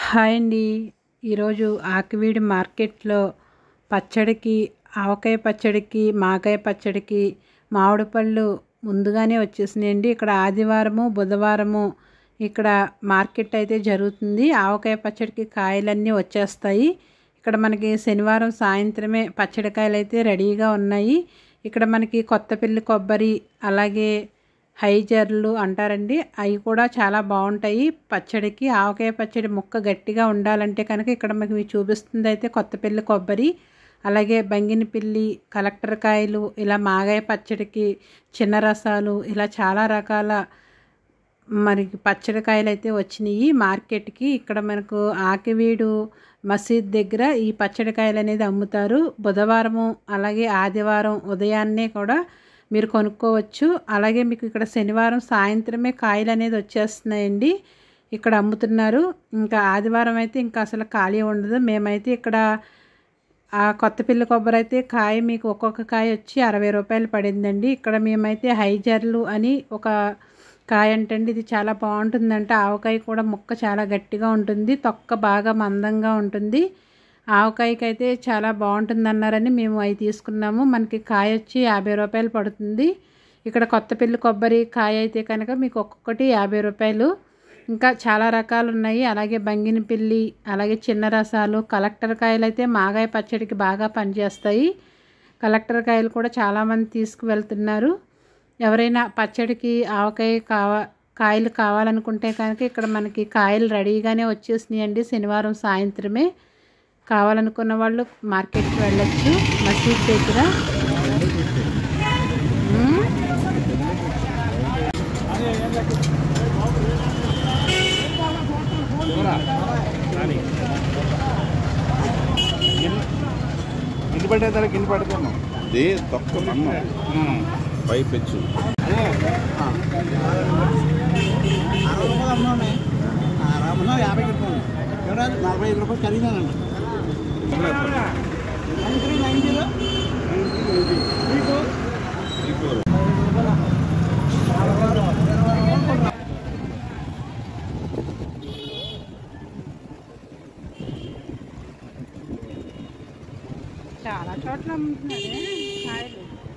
Hi అండి. ఈరోజు ఆకివీడి మార్కెట్లో పచ్చడికి, ఆవకాయ పచ్చడికి, మాగాయ పచ్చడికి మామిడి పళ్ళు ముందుగానే వచ్చేసినాయండి. ఇక్కడ ఆదివారము బుధవారము ఇక్కడ మార్కెట్ అయితే జరుగుతుంది. ఆవకాయ పచ్చడికి కాయలన్నీ వచ్చేస్తాయి. ఇక్కడ మనకి శనివారం సాయంత్రమే పచ్చడికాయలు అయితే రెడీగా ఉన్నాయి. ఇక్కడ మనకి కొత్తపల్లి కొబ్బరి, అలాగే హైజర్లు అంటారండి, అవి కూడా చాలా బాగుంటాయి పచ్చడికి. ఆవకాయ పచ్చడి ముక్క గట్టిగా ఉండాలంటే కనుక ఇక్కడ మీకు చూపిస్తుంది అయితే కొత్తపల్లి కొబ్బరి, అలాగే బంగినపిల్లి, కలెక్టర్ కాయలు, ఇలా మాగాయ పచ్చడికి చిన్న రసాలు, ఇలా చాలా రకాల మరి పచ్చడికాయలు అయితే వచ్చినాయి మార్కెట్కి. ఇక్కడ మనకు ఆకివీడు మసీద్ దగ్గర ఈ పచ్చడికాయలు అనేది అమ్ముతారు. బుధవారము అలాగే ఆదివారం ఉదయాన్నే కూడా మీరు కొనుక్కోవచ్చు. అలాగే మీకు ఇక్కడ శనివారం సాయంత్రమే కాయలు అనేది వచ్చేస్తున్నాయండి, ఇక్కడ అమ్ముతున్నారు. ఇంకా ఆదివారం అయితే ఇంకా అసలు ఖాళీ ఉండదు. మేమైతే ఇక్కడ ఆ కొత్తపల్లి కొబ్బరి అయితే కాయ మీకు ఒక్కొక్క కాయ వచ్చి 60 రూపాయలు పడిందండి. ఇక్కడ మేమైతే హైజర్లు అని ఒక కాయ అంటండి, ఇది చాలా బాగుంటుందంట. ఆవకాయ కూడా ముక్క చాలా గట్టిగా ఉంటుంది, తొక్క బాగా మందంగా ఉంటుంది. ఆవకాయకి అయితే చాలా బాగుంటుంది అన్నారని మేము అవి తీసుకున్నాము. మనకి కాయ వచ్చి 50 రూపాయలు పడుతుంది. ఇక్కడ కొత్తపల్లి కొబ్బరి కాయ అయితే కనుక మీకు ఒక్కొక్కటి 50 రూపాయలు. ఇంకా చాలా రకాలు ఉన్నాయి. అలాగే బంగినపిల్లి, అలాగే చిన్న రసాలు, కలెక్టర్ కాయలు అయితే మాగాయ పచ్చడికి బాగా పనిచేస్తాయి. కలెక్టర్ కాయలు కూడా చాలామంది తీసుకువెళ్తున్నారు. ఎవరైనా పచ్చడికి ఆవకాయ కాయలు కావాలనుకుంటే కనుక ఇక్కడ మనకి కాయలు రెడీగానే వచ్చేసినాయండి. శనివారం సాయంత్రమే కావాలనుకున్న వాళ్ళు మార్కెట్కి వెళ్ళొచ్చు మసీద్ దగ్గర. గిన్నె పట్టేదా గిన్నె పట్టుకున్నాం దే తొక్క అన్నం పై పెచ్చు 50 45 రూపాయలు ఖరీదానండి. చాలా చోట్ల అమ్ముతున్నారే కాయలు.